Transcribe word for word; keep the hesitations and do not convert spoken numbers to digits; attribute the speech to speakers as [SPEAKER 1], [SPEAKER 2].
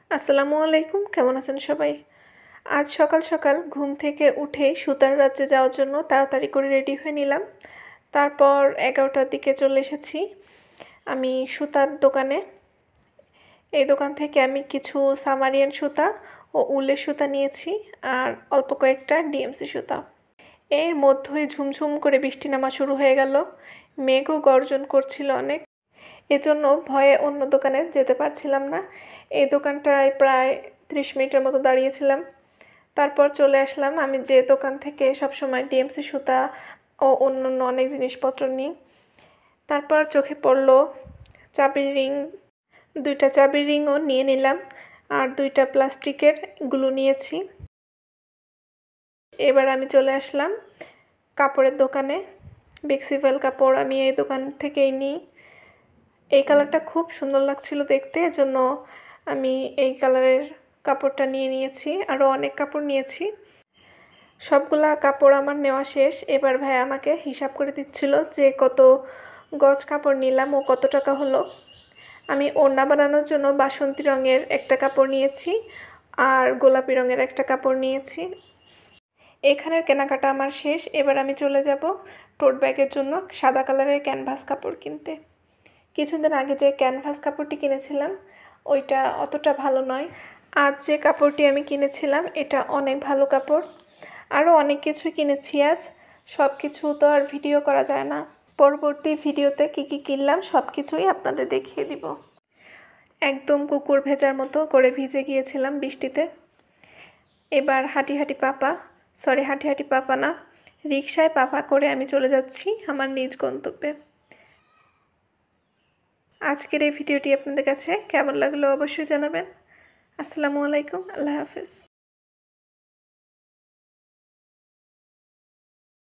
[SPEAKER 1] আসসালামু আলাইকুম, কেমন আছেন সবাই? আজ সকাল সকাল ঘুম থেকে উঠে সুতার রাজ্যে যাওয়ার জন্য তাড়াতাড়ি করে রেডি হয়ে নিলাম। তারপর এগারোটার দিকে চলে এসেছি আমি সুতার দোকানে। এই দোকান থেকে আমি কিছু সামারিয়ান সুতা ও উলের সুতা নিয়েছি আর অল্প কয়েকটা ডিএমসি সুতা। এর মধ্যেই ঝুমঝুম করে বৃষ্টি নামা শুরু হয়ে গেল। মেঘও গর্জন করছিল অনেক, এজন্য ভয়ে অন্য দোকানে যেতে পারছিলাম না। এই দোকানটায় প্রায় ত্রিশ মিনিটের মতো দাঁড়িয়েছিলাম। তারপর চলে আসলাম আমি যে দোকান থেকে সবসময় ডিএমসি সুতা ও অন্যান্য অনেক জিনিসপত্র নিই। তারপর চোখে পড়লো চাবির রিং, দুইটা চাবির রিংও নিয়ে নিলাম আর দুইটা প্লাস্টিকের গ্লু নিয়েছি। এবার আমি চলে আসলাম কাপড়ের দোকানে। বেক্সিভেল কাপড় আমি এই দোকান থেকেই নিই। এই কালারটা খুব সুন্দর লাগছিল দেখতে, এজন্য আমি এই কালারের কাপড়টা নিয়ে নিয়েছি। আরও অনেক কাপড় নিয়েছি। সবগুলা কাপড় আমার নেওয়া শেষ। এবার ভাই আমাকে হিসাব করে দিচ্ছিল যে কত গজ কাপড় নিলাম ও কত টাকা হলো। আমি ওড়না বানানোর জন্য বাসন্তী রঙের একটা কাপড় নিয়েছি আর গোলাপি রঙের একটা কাপড় নিয়েছি। এখানের কেনাকাটা আমার শেষ। এবার আমি চলে যাব টোট ব্যাগের জন্য সাদা কালারের ক্যানভাস কাপড় কিনতে। কিছুদিন আগে যে ক্যানভাস কাপড়টি কিনেছিলাম ওইটা অতটা ভালো নয়। আজ যে কাপড়টি আমি কিনেছিলাম এটা অনেক ভালো কাপড়। আরও অনেক কিছুই কিনেছি আজ, সব কিছু তো আর ভিডিও করা যায় না। পরবর্তী ভিডিওতে কী কী কিনলাম সব কিছুই আপনাদের দেখিয়ে দিব। একদম কুকুর ভেজার মতো করে ভিজে গিয়েছিলাম বৃষ্টিতে। এবার হাঁটি হাঁটি পাপা সরি হাঁটি হাঁটি পাপা না রিকশায় পাপা করে আমি চলে যাচ্ছি আমার নিজ গন্তব্যে। আজকের এই ভিডিওটি আপনাদের কাছে কেমন লাগলো অবশ্যই জানাবেন। আসসালামু আলাইকুম, আল্লাহ হাফেজ।